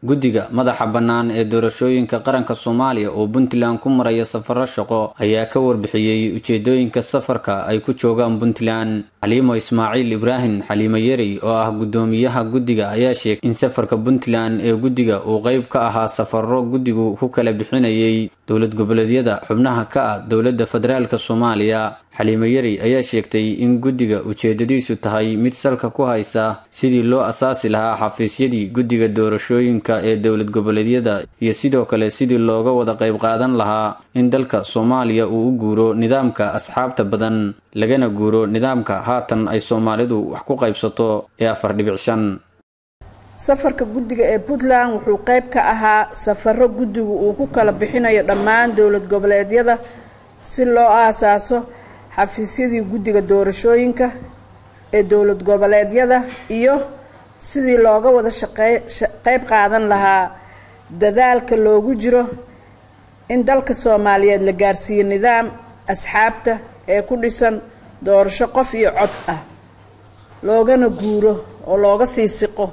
guddiga madaxa bannaan ee doorashooyinka qaranka Soomaaliya oo Puntland ku maraya safar shaqo ayaa ka warbixiyay ujeedooyinka safarka ay ku joogaan Puntland. Xaliimo Ismaaciil Ibrahim Xaliimo Yari oo ah gudoomiyaha guddiga ayaa sheegay in safarka Puntland ee guddiga uu qayb ka ahaa safarro guddigu ku kala bixinayay dowlad goboleedyada xubnaha ka ah dowladda federaalka Soomaaliya. Xaliimo Yari ayaa sheegtay in guddiga ujeedadiisu tahay mid salka ku haysa sidii loo asaasi lahaa xafiisyadii guddiga doorashooyinka ee dowlad goboleedyada iyo sidoo kale sidii looga wada qayb qaadan lahaa in dalka Soomaaliya uu u guuro nidaamka asxaabta badan lagana guuro nidaamka haatan ay Soomaalidu wax ku qaybsato ee 4.5. safarka guddiga ee Puntland wuxuu qayb ka ahaa safarro guddigu uu ku kala bixinayo dhammaan dowlad goboleedyada si loo aasaaso xafiisyadii guddiga doorashooyinka ee dowlad goboleedyada iyo sidii looga wada qayb qaadan lahaa dadaalka loogu jiro in dalka Soomaaliyeed la gaarsiiyo nidaam asxaabta ee ku dhisan doorasho qof iyo cod ah loogana guuro oo looga sii siqo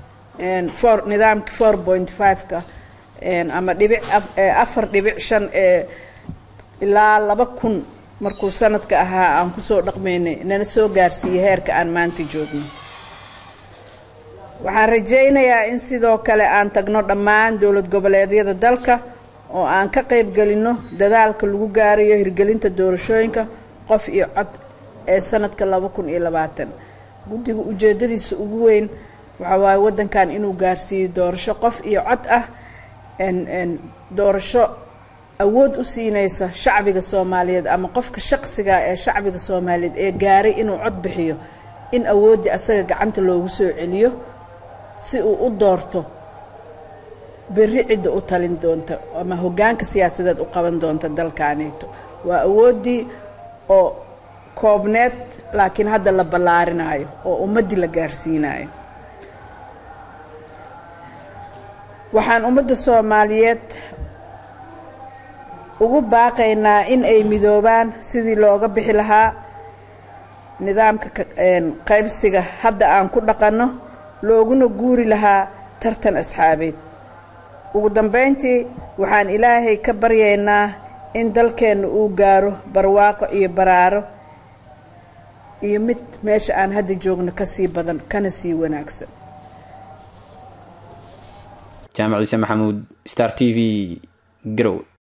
nidaamka 4.5ka ama 4.5 ee ilaa 2000 markuu sanadka ahaa aan ku soo dhaqmeynay inana soo gaarsiiyay heerka aan maanta joogno. waxaan rajaynayaa in sidoo kale aan tagno dhammaan dowlad goboleedyada dalka oo aan ka qayb galino dadaalka lagu gaarayo hirgelinta doorashooyinka qof iyo cod ee sanadka 2020. guddiga ujeedadiisa ugu weyn waxa waaye wadankan inuu gaarsiiyo doorasho qof iyo cod ah doorasho awood u siinaysa shacbiga Soomaaliyeed ama qofka shaqsiga ee shacbiga Soomaaliyeed ee gaaray inuu cod bixiyo in awoodii asaga gacanta loogu soo celiyo si uu u doorto berri cid u talin doonta ama hoggaanka siyaasadeed u qaban doonta dalkaanito. waa awoodii oo koobneed laakiin hadda la ballaarinayo oo ummadii la gaarsiinayo. waxaan ummadda Soomaaliyeed ugu baaqaynaa in ay midoobaan sidii looga bixi lahaa nidaamka qaybsiga hadda aan ku dhaqanno looguna guuri lahaa tartan asxaabeed. ugu dambeyntii waxaan Ilaahay ka baryaynaa in dalkeena uu gaaro barwaaqo iyo baraaro iyo mid meesha aan hadda joogno ka sii badan kana sii wanaagsan. Jaamac Ciise Maxamuud, Star TV, Garowe.